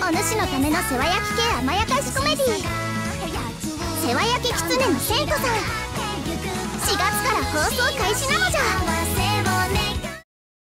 お主のための世話焼き系甘やかしコメディ世話焼き狐のセントさん4月から放送開始なのじゃ。